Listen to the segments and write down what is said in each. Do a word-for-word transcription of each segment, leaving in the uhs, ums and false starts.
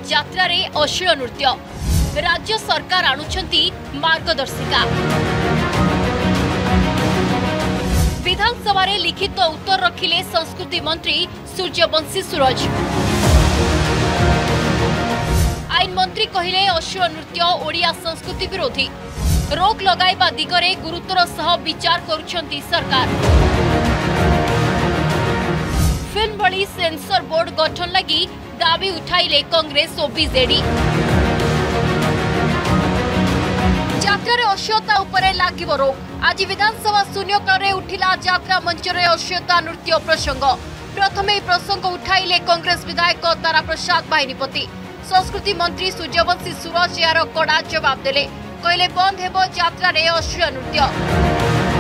यात्रा रे अश्लील नृत्य राज्य सरकार आणुछंती मार्गदर्शिका। विधानसभा रे लिखित उत्तर रखिले संस्कृति मंत्री सूर्यवंशी सूरज। आईन मंत्री कहिले अश्लील नृत्य ओडिया संस्कृति विरोधी, रोक लगाइबा दिगरे गुरुतर सह विचार करुछंती सरकार। फिल्म भली सेंसर बोर्ड गठन लगी दाबी उठाइले कांग्रेस और बीजेडी। यात्रा रे अश्लीलता उपरे लागिब रोक। आज विधानसभा शून्यकाल रे उठिला यात्रा मंच रे अश्लीलता नृत्य प्रसंग। प्रथमे प्रसंग उठाइले कांग्रेस विधायक तारा प्रसाद बाहिनीपति। संस्कृति मंत्री सूर्यवंशी सूरज यार कड़ा जवाब देले, कहले बंद हेबो यात्रा रे अश्लील नृत्य।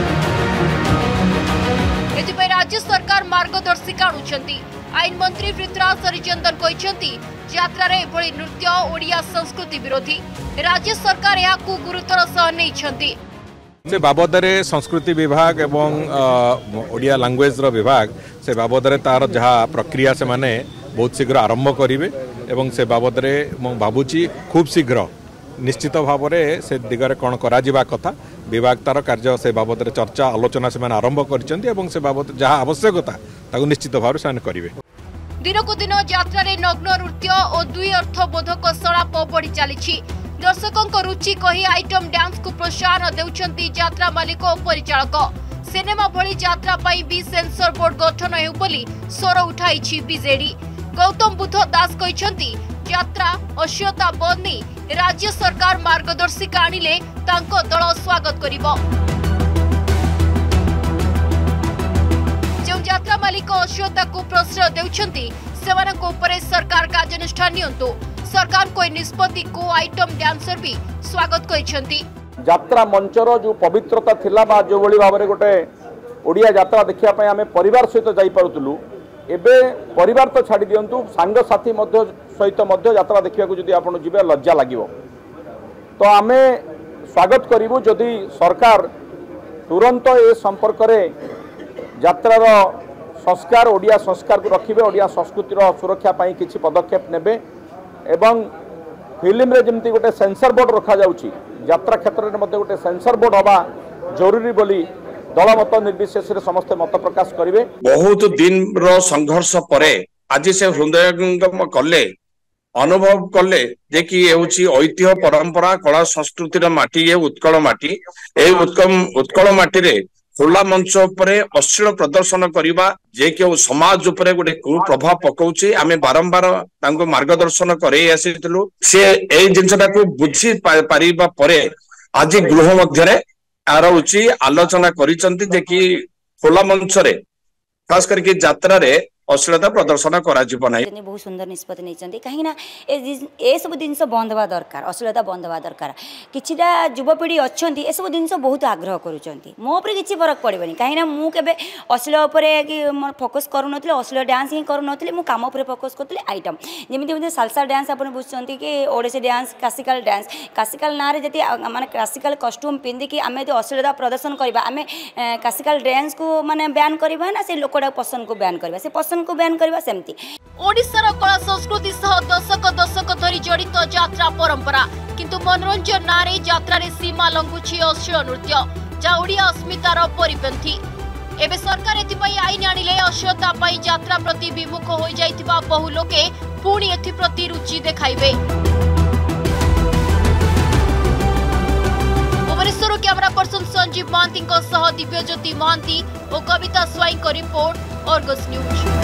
एथिपై राज्य सरकार मार्गदर्शिका आणुछंती। आईन मंत्री पृथ्वीराज हरिचंदन कहछंती यात्रा रे एभली नृत्य ओडिया संस्कृति विरोधी, राज्य सरकार याकू गुरुतर सह नैछंती। से बाबद रे संस्कृति विभाग एवं ओडिया लैंग्वेज रो विभाग से बाबद रे तार जहा प्रक्रिया से माने बहुत शीघ्र आरंभ करिवे एवं से बाबद रे म भाबुची खूब शीघ्र निश्चित भाव में से दिगरे कौन करा कथा विभाग तार कार्य से बाबद चर्चा आलोचना से आरंभ कर से बाबद जहाँ आवश्यकता ताकू निश्चित भाव से करेंगे। दिन को दिन यात्रा रे नग्न नृत्य और दुई अर्थबोधक सलाप बढ़ी चली। दर्शकों रुचि कही आइटम डांस को प्रोत्साहन देउछंती यात्रा मालिक और परिचालक। सिनेमा भली यात्रा पाई भी सेंसर बोर्ड गठन हेउ बोली स्वर उठाई बीजेडी। गौतम बुद्ध दास कहछंती यात्रा अश्लीलता बंद नहीं, राज्य सरकार मार्गदर्शिका आनिले तांको दल स्वागत करिबो। जो यात्रा मालिक अश्लीलता को प्रश्रय देउछंती सेमानक उपरे सरकार कार्यानुष्ठान नियंतु। सरकार कोई निष्पत्ति को आइटम डांसर भी स्वागत करिसंती। यात्रा मंचर जो पवित्रता थिला बा जो बड़ी भाबरे गोटे ओडिया यात्रा देखिया पय आमे परिवार सहित जाई पारुतलु, एबे परिवार तो छाड़ी दियंतु सांग साथी मध्य सहित मध्य यात्रा देखिया को जदि आपण जिबे लज्जा लागिवो। तो आमे स्वागत करिवु जदि सरकार तुरंत ए संपर्क रे यात्रार संस्कार ओडिया संस्कार को रखिबे, ओडिया संस्कृतिर सुरक्षा पाई किछि पदक्षेप नेबे एवं फिल्म रे जेमति गोटे सेंसर बोर्ड रखा जाउछि यात्रा क्षेत्र रे मध्ये गोटे सेंसर बोर्ड हबा जरूरी बोली दल मत निर्विशेष रे समस्त मत प्रकाश करिवे। बहुत दिन रो संघर्ष परे आज से हृदयंगम कले अनुभव कले जे कि हेउछि ऐतिह्य परंपरा कला संस्कृतिर माटी ये उत्कल माटी ए उत्कम उत्कल माटी रे खुला मंच उपरे अश्लील प्रदर्शन करिबा जे कि समाज उपरे गोटे कुप्रभाव पकाउछि। आमे बारंबार तांको मार्गदर्शन करे आसीतलु, से ए जिंसटा को बुझी पारिबा परे आज गृह मध्य रे आर उची आलोचना करिसंती जे कि खुला मंच रे खास करके यात्रा रे अश्लीलता प्रदर्शन करा जीव नै। बहुत सुंदर निष्पत्ति नहीं कहीं ए सब जिनस बंद हवा दरकार, अश्लीलता बंद हवा दरकार। किछिटा युवपीढ़ी अच्छा ए सब जिनस बहुत आग्रह करुँच मो पर किसी फरक पड़े कहीं मुझे अश्लील कि फोकस करूँ, अश्लील डांस ही करूँ, मुझे कम पर फोकस करी आइटम जमी सालसा डांस आप बुझुंट कि Odissi dance classical dance classical ना जी माने क्लासिकल कस्ट्यूम पिंधिकी आम अश्लीलता प्रदर्शन करवा आम क्लासिकल डांस को माने बैन करवा ना से लोकटा पसंद को बैन करवा से पसंद को बैन करवा सेमती। ओडिशार कला संस्कृति सह दशक दशक धरी जड़ित यात्रा परंपरा, किंतु मनोरंजन नारे यात्रा रे सीमा लंघुछि अश्लील नृत्य जा ओडिया अस्मितार परिपंथी। एबे सरकार एथिपई आईन आनिले अश्लीलता पई यात्रा प्रति विमुख होई जाइतिबा बहु लोके पुणी एथि प्रति रुचि देखाइबे। भुवनेश्वर कैमरा पर्सन संजीव महांती सह दिव्यज्योति महांती और कविता स्वाई को रिपोर्ट, अर्गस न्यूज।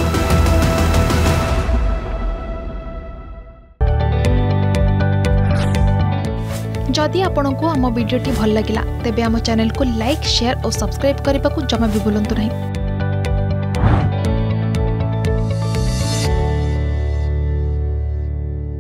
जदि आपंक आम भिडी भल लगा तेब आम चैनल को लाइक शेयर और सब्सक्राइब करने को जमा भी भूलु नहीं।